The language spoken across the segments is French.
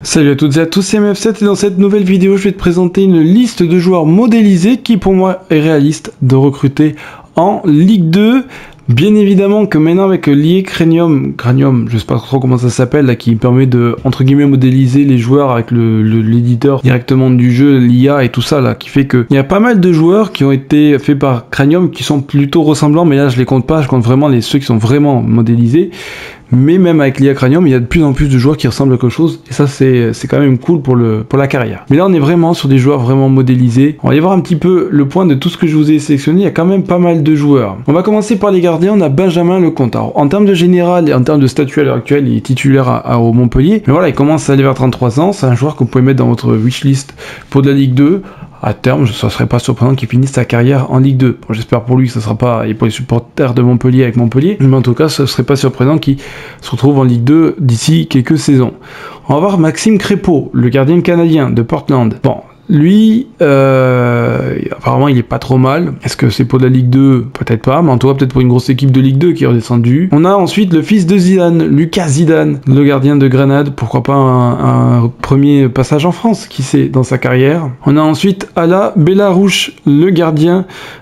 Salut à toutes et à tous, c'est MF7 et dans cette nouvelle vidéo je vais te présenter une liste de joueurs modélisés qui pour moi est réaliste de recruter en Ligue 2. Bien évidemment que maintenant avec l'IA Cranium, je sais pas trop comment ça s'appelle, là, qui permet de, entre guillemets, modéliser les joueurs avec l'éditeur directement du jeu, l'IA et tout ça, là, qui fait que il y a pas mal de joueurs qui ont été faits par Cranium qui sont plutôt ressemblants, mais là je les compte pas, je compte vraiment ceux qui sont vraiment modélisés. Mais même avec l'IA Cranium, il y a de plus en plus de joueurs qui ressemblent à quelque chose, et ça c'est quand même cool pour la carrière. Mais là on est vraiment sur des joueurs vraiment modélisés. On va aller voir un petit peu le point de tout ce que je vous ai sélectionné, il y a quand même pas mal de joueurs. On va commencer par les gardiens, on a Benjamin Lecomte. Alors, en termes de général et en termes de statut à l'heure actuelle, il est titulaire au Montpellier, mais voilà, il commence à aller vers 33 ans, c'est un joueur que vous pouvez mettre dans votre wishlist pour de la Ligue 2. À terme, ça serait pas surprenant qu'il finisse sa carrière en Ligue 2. Bon, j'espère pour lui que ça sera pas, et pour les supporters de Montpellier avec Montpellier, mais en tout cas, ce serait pas surprenant qu'il se retrouve en Ligue 2 d'ici quelques saisons. On va voir Maxime Crépeau, le gardien canadien de Portland. Bon, lui, apparemment il est pas trop mal. Est-ce que c'est pour de la Ligue 2? Peut-être pas, mais en tout cas peut-être pour une grosse équipe de Ligue 2 qui est redescendue. On a ensuite le fils de Zidane, Lucas Zidane, le gardien de Grenade. Pourquoi pas un premier passage en France, qui sait, dans sa carrière. On a ensuite Ala Bellarouche, le gardien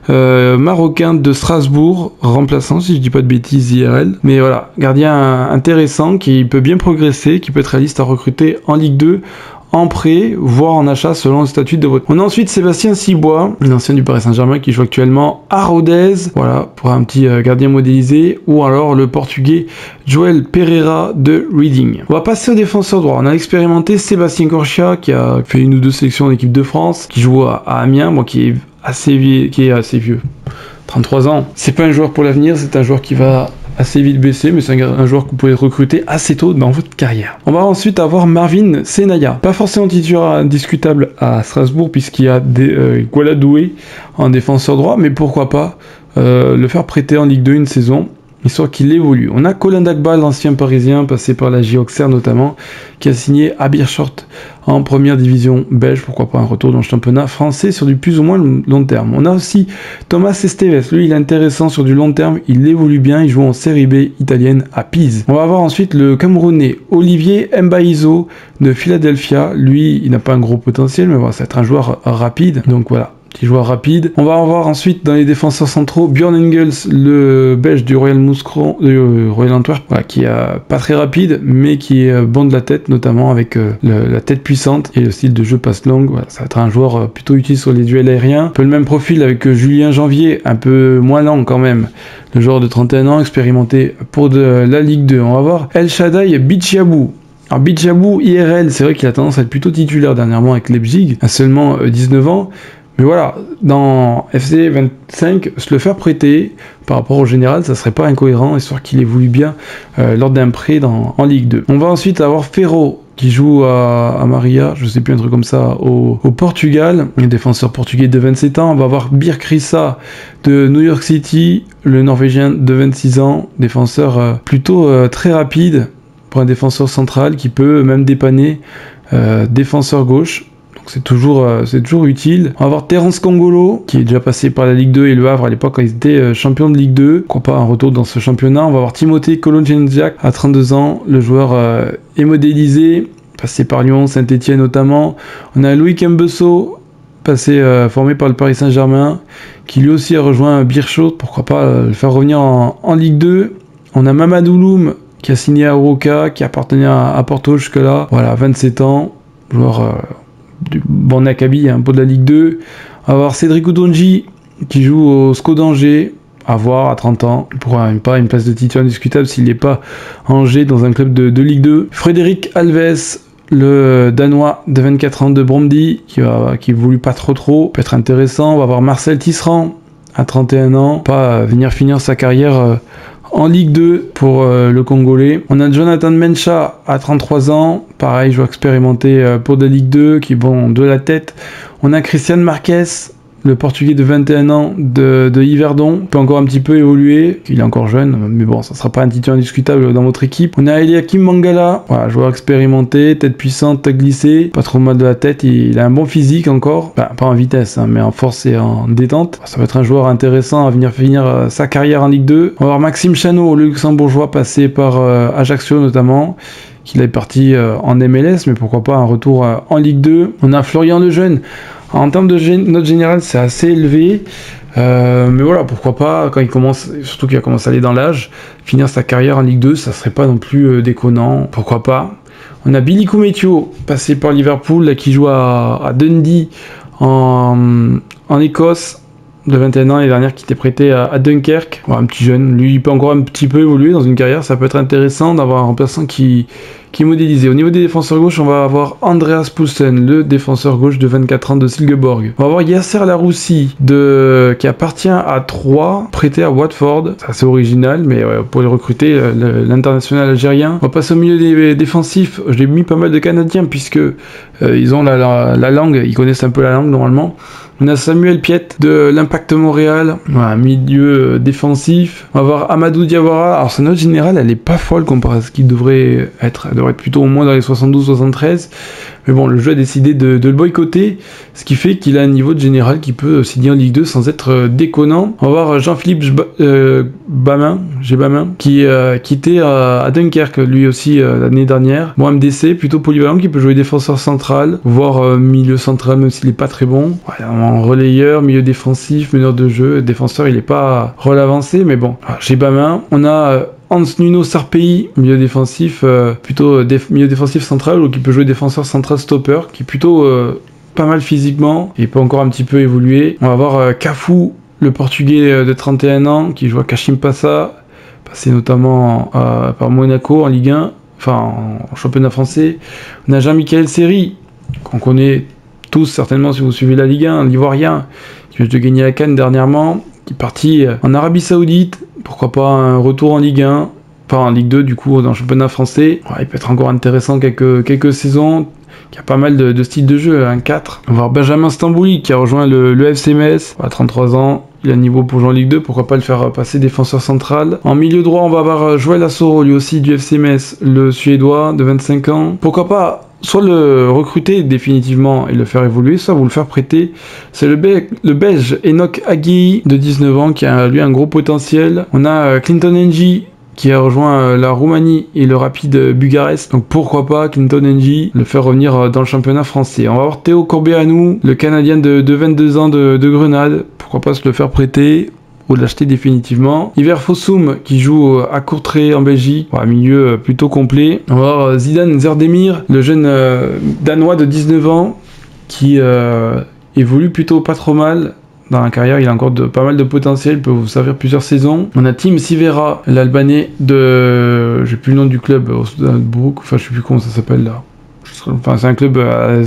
marocain de Strasbourg, remplaçant si je dis pas de bêtises IRL. Mais voilà, gardien intéressant qui peut bien progresser, qui peut être réaliste à recruter en Ligue 2. En prêt, voire en achat selon le statut de votre. On a ensuite Sébastien Cibois, l'ancien du Paris Saint-Germain qui joue actuellement à Rodez, voilà, pour un petit gardien modélisé, ou alors le portugais Joel Pereira de Reading. On va passer au défenseur droit. On a expérimenté Sébastien Corchia qui a fait une ou deux sélections en équipe de France, qui joue à Amiens, bon, qui est assez vieux, 33 ans. C'est pas un joueur pour l'avenir, c'est un joueur qui va assez vite baissé, mais c'est un joueur que vous pouvez recruter assez tôt dans votre carrière. On va ensuite avoir Marvin Senaya, pas forcément titulaire indiscutable à Strasbourg puisqu'il y a des Gualadoué en défenseur droit, mais pourquoi pas le faire prêter en Ligue 2 une saison, histoire qu'il évolue. On a Colin Dagba, l'ancien parisien, passé par la J Auxerre notamment, qui a signé à Beerschot en première division belge, pourquoi pas un retour dans le championnat français sur du plus ou moins long terme. On a aussi Thomas Esteves, lui il est intéressant sur du long terme, il évolue bien, il joue en série B italienne à Pise. On va avoir ensuite le Camerounais Olivier Mbaizo de Philadelphia, lui il n'a pas un gros potentiel, mais voilà, ça va être un joueur rapide, donc voilà. Petit joueur rapide. On va avoir ensuite dans les défenseurs centraux Björn Engels, le belge du Royal Mouscron, Royal Antwerp, voilà, qui est pas très rapide, mais qui est bon de la tête, notamment avec la tête puissante et le style de jeu passe longue. Voilà, ça va être un joueur plutôt utile sur les duels aériens. Un peu le même profil avec Julien Janvier, un peu moins lent quand même. Le joueur de 31 ans, expérimenté pour de la Ligue 2. On va voir El Shaddai Bichiabou. Alors Bichiabou, IRL, c'est vrai qu'il a tendance à être plutôt titulaire dernièrement avec Leipzig, à seulement 19 ans. Mais voilà, dans FC 25, se le faire prêter par rapport au général, ça serait pas incohérent, histoire qu'il évolue bien lors d'un prêt en Ligue 2. On va ensuite avoir Ferro, qui joue à Maria, je sais plus, un truc comme ça, au Portugal, un défenseur portugais de 27 ans. On va avoir Birk Rissa de New York City, le Norvégien de 26 ans, défenseur plutôt très rapide, pour un défenseur central qui peut même dépanner défenseur gauche. C'est toujours utile. On va avoir Terence Kongolo, qui est déjà passé par la Ligue 2 et le Havre à l'époque quand ils étaient champions de Ligue 2. Pourquoi pas un retour dans ce championnat. On va avoir Timothée Kolonjenziak à 32 ans. Le joueur est modélisé, passé par Lyon, Saint-Etienne notamment. On a Loïc Mbesso, passé formé par le Paris Saint-Germain, qui lui aussi a rejoint Beerschot. Pourquoi pas le faire revenir en Ligue 2. On a Mamadou Loum, qui a signé à Oroka, qui appartenait à Porto jusque-là. Voilà, 27 ans. Joueur du bon acabit, un peu de la Ligue 2. On va avoir Cédric Oudonji qui joue au SCO d'Angers, à voir à 30 ans. Il pourra pas une place de titulaire indiscutable s'il n'est pas à Angers dans un club de Ligue 2. Frédéric Alves, le Danois de 24 ans de Bromby, qui évolue pas trop, peut être intéressant. On va avoir Marcel Tisserand à 31 ans, pas venir finir sa carrière en Ligue 2 pour le Congolais. On a Jonathan Mencha à 33 ans, pareil, joueur expérimenté pour de Ligue 2, qui est bon de la tête. On a Christian Marquez, le Portugais de 21 ans de Yverdon, peut encore un petit peu évoluer, il est encore jeune, mais bon, ça sera pas un titulaire indiscutable dans votre équipe. On a Eliakim Mangala, voilà, joueur expérimenté, tête puissante, tête glissée, pas trop mal de la tête, il a un bon physique encore, enfin, pas en vitesse, hein, mais en force et en détente. Ça va être un joueur intéressant à venir finir sa carrière en Ligue 2. On va voir Maxime Chanot, le luxembourgeois, passé par Ajaccio notamment, qu'il est parti en MLS, mais pourquoi pas un retour en Ligue 2. On a Florian Lejeune. En termes de note générale, c'est assez élevé. Mais voilà, pourquoi pas, quand il commence, surtout qu'il a commencé à aller dans l'âge, finir sa carrière en Ligue 2, ça serait pas non plus déconnant, pourquoi pas. On a Billy Koumetio, passé par Liverpool, là, qui joue à Dundee en Écosse, de 21 ans, l'année dernière, qui était prêté à Dunkerque. Bon, un petit jeune, lui il peut encore un petit peu évoluer dans une carrière, ça peut être intéressant d'avoir un remplaçant qui est modélisé. Au niveau des défenseurs gauche, on va avoir Andreas Poulsen, le défenseur gauche de 24 ans de Silkeborg. On va avoir Yasser Laroussi, qui appartient à 3, prêté à Watford. C'est assez original, mais ouais, pour le recruter, l'international algérien. On va passer au milieu des défensifs. Je l'ai mis pas mal de Canadiens, puisque ils ont la langue, ils connaissent un peu la langue normalement. On a Samuel Piet de l'Impact Montréal, un milieu défensif. On va voir Amadou Diawara. Alors sa note générale, elle est pas folle comparé à ce qu'il devrait être. Elle devrait être plutôt au moins dans les 72-73. Mais bon, le jeu a décidé de le boycotter, ce qui fait qu'il a un niveau de général qui peut signer en Ligue 2 sans être déconnant. On va voir Jean-Philippe Bamin, qui était à Dunkerque, lui aussi, l'année dernière. Bon, MDC, plutôt polyvalent, qui peut jouer défenseur central, voire milieu central, même s'il n'est pas très bon. Ouais, en relayeur, milieu défensif, meneur de jeu, défenseur, il n'est pas rôle avancé, mais bon. Alors, chez Bamin, on a Hans Nuno Sarpei, milieu défensif, milieu défensif central, ou qui peut jouer défenseur central stopper, qui est plutôt pas mal physiquement, et peut encore un petit peu évoluer. On va voir Cafu, le portugais de 31 ans, qui joue à Kashimpasa, passé notamment par Monaco en Ligue 1, enfin en championnat français. On a Jean-Michel Seri, qu'on connaît tous certainement si vous suivez la Ligue 1, l'Ivoirien, qui vient de gagner la CAN dernièrement, qui est parti en Arabie Saoudite. Pourquoi pas un retour en Ligue 1, enfin en Ligue 2 du coup dans le championnat français. Ouais, il peut être encore intéressant quelques saisons, qui a pas mal de styles de jeu, un 4. On va voir Benjamin Stambouli qui a rejoint le FC Metz, à 33 ans. Il a un niveau pour jouer en Ligue 2, pourquoi pas le faire passer défenseur central. En milieu droit, on va avoir Joël Assoro, lui aussi du FC Metz, le Suédois de 25 ans. Pourquoi pas soit le recruter définitivement et le faire évoluer, soit vous le faire prêter. C'est le Belge Enoch Aguiyi de 19 ans qui a lui un gros potentiel. On a Clinton N'Jie qui a rejoint la Roumanie et le Rapide Bucarest. Donc pourquoi pas Clinton N'Jie le faire revenir dans le championnat français. On va avoir Théo Corbeanu, le Canadien de 22 ans de Grenade. Pourquoi pas se le faire prêter ou de l'acheter définitivement. Iver Fossum qui joue à Courtrai en Belgique, un milieu plutôt complet. On va avoir Zidane Zerdemir, le jeune danois de 19 ans qui évolue plutôt pas trop mal. Dans la carrière, il a encore pas mal de potentiel, il peut vous servir plusieurs saisons. On a Tim Sivera, l'Albanais de... j'ai plus le nom du club, Osnabrück, enfin je sais plus comment ça s'appelle là. Enfin, c'est un club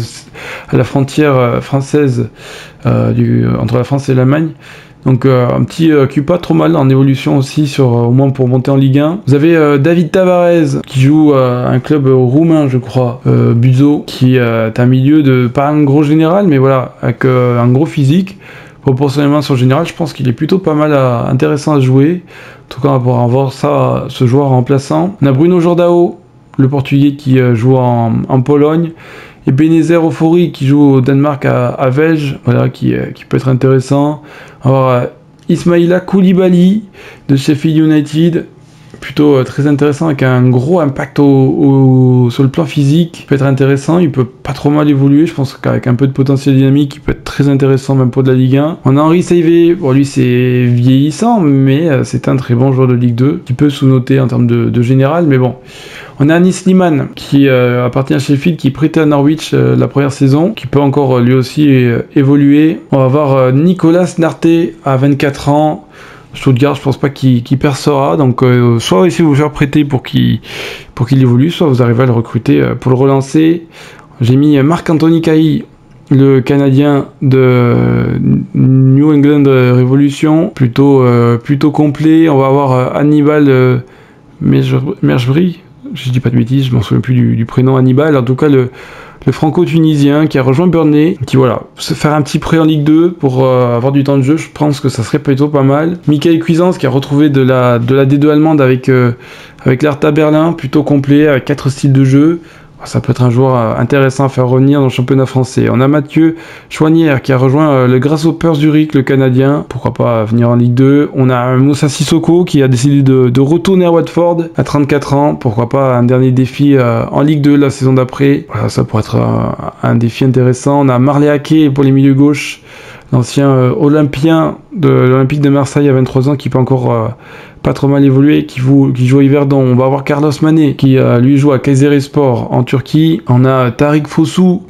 à la frontière française entre la France et l'Allemagne. Donc un petit qui pas trop mal en évolution aussi, au moins pour monter en Ligue 1. Vous avez David Tavares qui joue à un club roumain je crois, Buzo, qui est un milieu de pas un gros général mais voilà, avec un gros physique. Proportionnellement sur le général, je pense qu'il est plutôt pas mal intéressant à jouer. En tout cas on va pouvoir voir ça, ce joueur remplaçant. On a Bruno Jordao, le portugais qui joue en Pologne. Et Benezer Ofori qui joue au Danemark à Velge, voilà, qui peut être intéressant. On va avoir Ismaïla Koulibaly de Sheffield United, plutôt très intéressant avec un gros impact sur le plan physique. Il peut être intéressant, il peut pas trop mal évoluer, je pense qu'avec un peu de potentiel dynamique, il peut être très intéressant même pour de la Ligue 1. On a Henri Saivet, bon lui c'est vieillissant, mais c'est un très bon joueur de Ligue 2, qui peut sous-noter en termes de général, mais bon. On a Anis Slimane qui appartient à Sheffield, qui est prêté à Norwich la première saison, qui peut encore lui aussi évoluer. On va voir Nicolas Narté à 24 ans. Stuttgart, je pense pas qu'il percera, donc soit essayez de vous faire prêter pour qu'il évolue, soit vous arrivez à le recruter pour le relancer. J'ai mis Marc-Anthony Kahi, le Canadien de New England Revolution, plutôt complet. On va avoir Hannibal Merjbri, je dis pas de bêtises, je m'en souviens plus du prénom Hannibal, en tout cas le franco-tunisien qui a rejoint Burnley, qui voilà, se faire un petit prêt en Ligue 2 pour avoir du temps de jeu, je pense que ça serait plutôt pas mal. Michael Cuisance qui a retrouvé de la D2 allemande avec l'Hertha Berlin, plutôt complet, avec 4 styles de jeu. Ça peut être un joueur intéressant à faire revenir dans le championnat français. On a Mathieu Chouanière qui a rejoint le Grasshopper Zurich, le Canadien. Pourquoi pas venir en Ligue 2. On a Moussa Sissoko qui a décidé de retourner à Watford à 34 ans. Pourquoi pas un dernier défi en Ligue 2 la saison d'après. Voilà, ça pourrait être un défi intéressant. On a Marley Ake pour les milieux gauche. L'ancien Olympien de l'Olympique de Marseille à 23 ans qui peut encore pas trop mal évoluer, qui joue à Yverdon. On va avoir Carlos Mané qui lui joue à Kayserispor en Turquie. On a Tariq Fossou,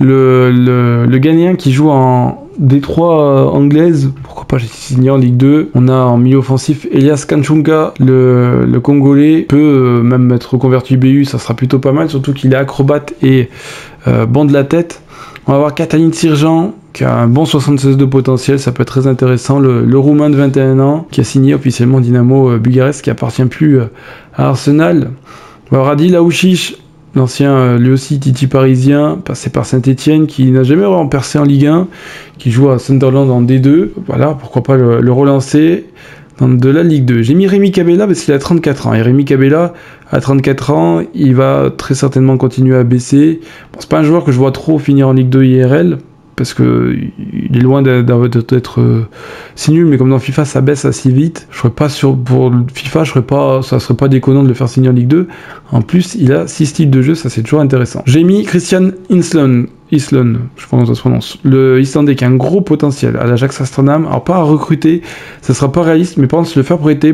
le Ghanéen qui joue en Détroit anglaise. Pourquoi pas, j'ai signé en Ligue 2. On a en milieu offensif Elias Kanchunka, le Congolais, peut même être reconverti BU, ça sera plutôt pas mal, surtout qu'il est acrobate et bon de la tête. On va avoir Catalin Sirjan qui a un bon 76 de potentiel, ça peut être très intéressant. Le Roumain de 21 ans qui a signé officiellement Dynamo Bucarest, qui appartient plus à Arsenal. On va avoir Adil Aouchiche, l'ancien lui aussi Titi parisien, passé par Saint-Etienne, qui n'a jamais vraiment percé en Ligue 1, qui joue à Sunderland en D2. Voilà, pourquoi pas le relancer de la Ligue 2. J'ai mis Rémi Cabella parce qu'il a 34 ans. Et Rémi Cabella, à 34 ans, il va très certainement continuer à baisser. Bon, c'est pas un joueur que je vois trop finir en Ligue 2 IRL, parce que il est loin d'être si nul, mais comme dans FIFA ça baisse assez vite, je serais pas sûr pour FIFA, ça serait pas déconnant de le faire signer en Ligue 2. En plus, il a 6 styles de jeu, ça c'est toujours intéressant. J'ai mis Christian Islon, je pense que ça se prononce, le Islandais qui a un gros potentiel à l'Ajax Amsterdam. Alors pas à recruter, ça sera pas réaliste, mais par contre se le faire prêter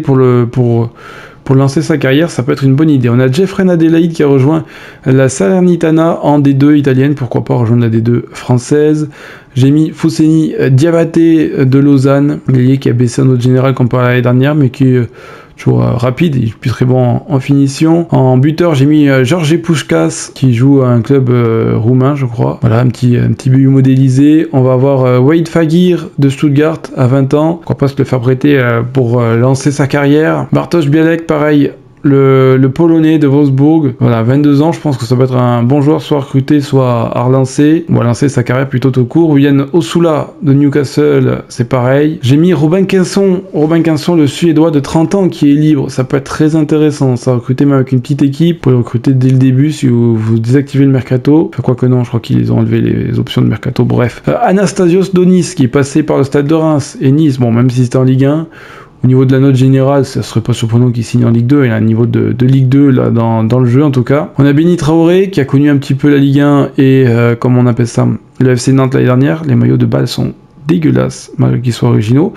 pour lancer sa carrière, ça peut être une bonne idée. On a Jeffrey Adelaide qui a rejoint la Salernitana en D2 italienne, pourquoi pas rejoindre la D2 française. J'ai mis Fousseni Diabaté de Lausanne, l'ailier qui a baissé en autre général comparé à l'année dernière, mais qui est toujours rapide, il est plus très bon en finition. En buteur, j'ai mis Georges Puskás qui joue à un club roumain, je crois. Voilà, un petit but modélisé. On va avoir Wade Fagir de Stuttgart à 20 ans. Pourquoi pas se le faire prêter pour lancer sa carrière. Bartosz Bialek, pareil. Le Polonais de Wolfsburg, voilà, 22 ans, je pense que ça peut être un bon joueur, soit recruté, soit à relancer, ou à lancer sa carrière plutôt tout court. Yann Osula de Newcastle, c'est pareil. J'ai mis Robin Quinson, le Suédois de 30 ans qui est libre, ça peut être très intéressant, ça recruter même avec une petite équipe, vous pouvez le recruter dès le début si vous désactivez le mercato, enfin quoi que non, je crois qu'ils ont enlevé les options de mercato, bref. Anastasios Donis qui est passé par le Stade de Reims et Nice, bon même si c'était en Ligue 1, au niveau de la note générale, ça serait pas surprenant qu'il signe en Ligue 2, il a un niveau de Ligue 2 là, dans le jeu en tout cas. On a Benny Traoré qui a connu un petit peu la Ligue 1 et comme on appelle ça, le FC Nantes l'année dernière. Les maillots de balle sont dégueulasses malgré qu'ils soient originaux,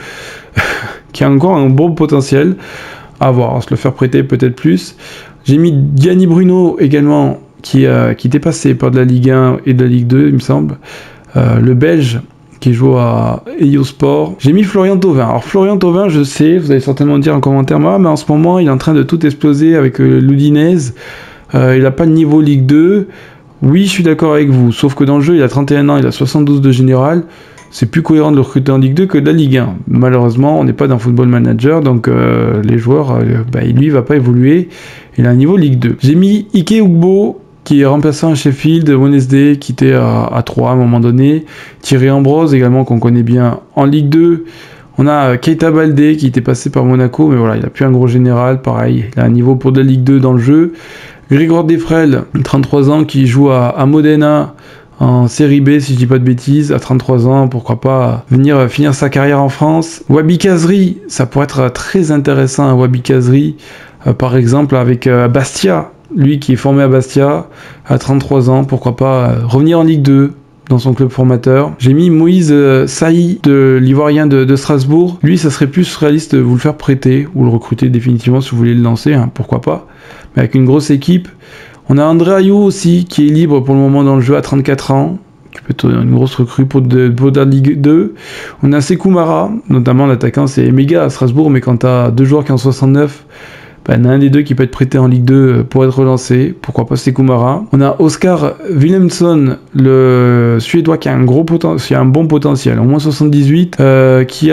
qui a encore un bon potentiel à voir, à se le faire prêter peut-être plus. J'ai mis Gianni Bruno également qui était passé par de la Ligue 1 et de la Ligue 2 il me semble, le Belge qui joue à Eliosport. J'ai mis Florian Thauvin. Alors Florian Thauvin, je sais, vous allez certainement dire en commentaire, moi, mais en ce moment, il est en train de tout exploser avec l'Udinese. Il n'a pas de niveau Ligue 2. Oui, je suis d'accord avec vous, sauf que dans le jeu, il a 31 ans, il a 72 de général. C'est plus cohérent de le recruter en Ligue 2 que de la Ligue 1. Malheureusement, on n'est pas dans Football Manager, donc les joueurs, lui, il va pas évoluer. Il a un niveau Ligue 2. J'ai mis Ike Ugbo, qui est remplaçant à Sheffield Wednesday, qui était à 3 à un moment donné. Thierry Ambrose également, qu'on connaît bien en Ligue 2. On a Keita Baldé, qui était passé par Monaco, mais voilà, il a plus un gros général, pareil, il a un niveau pour de la Ligue 2 dans le jeu. Grégoire Defrel, 33 ans, qui joue à Modena, en série B, si je dis pas de bêtises, à 33 ans, pourquoi pas venir finir sa carrière en France. Wabi Kazri, ça pourrait être très intéressant, Wabi Kazri, par exemple avec Bastia, lui qui est formé à Bastia, à 33 ans, pourquoi pas revenir en Ligue 2 dans son club formateur. J'ai mis Moïse Saï, de l'Ivoirien de Strasbourg. Lui, ça serait plus réaliste de vous le faire prêter, ou le recruter définitivement si vous voulez le lancer, hein, pourquoi pas. Mais avec une grosse équipe. On a André Ayou aussi, qui est libre pour le moment dans le jeu à 34 ans, qui peut être une grosse recrue pour la Ligue 2. On a Sekou Mara, notamment l'attaquant, c'est méga à Strasbourg, mais quand t'as deux joueurs qui ont 69, il y en a un des deux qui peut être prêté en Ligue 2 pour être relancé, pourquoi pas Sekou Mara. On a Oscar Wilhelmsson, le Suédois qui a un bon potentiel, au moins 78, qui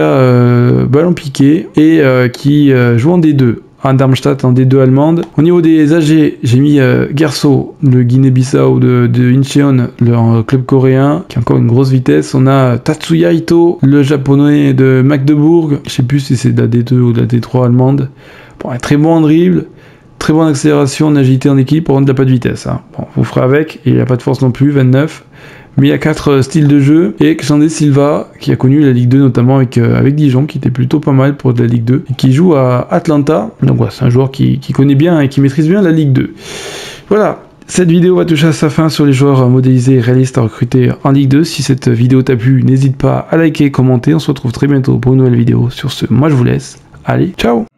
a ballon piqué et qui joue en D2. À Darmstadt en D2 allemande. Au niveau des âgés, j'ai mis Gerso, le Guinée-Bissau de Incheon, le club coréen, qui a encore une grosse vitesse. On a Tatsuya Ito, le japonais de Magdebourg. Je sais plus si c'est de la D2 ou de la D3 allemande. Bon, un très bon en dribble, très bonne accélération, en agilité, en équilibre, par contre il n'a pas de vitesse. Hein. Bon, vous ferez avec, et il n'a pas de force non plus, 29. Mais il y a 4 styles de jeu, et Xandé Silva, qui a connu la Ligue 2 notamment avec Dijon, qui était plutôt pas mal pour de la Ligue 2, et qui joue à Atlanta. Donc voilà, c'est un joueur qui connaît bien et qui maîtrise bien la Ligue 2. Voilà, cette vidéo va toucher à sa fin sur les joueurs modélisés et réalistes à recruter en Ligue 2. Si cette vidéo t'a plu, n'hésite pas à liker et commenter. On se retrouve très bientôt pour une nouvelle vidéo. Sur ce, moi je vous laisse. Allez, ciao!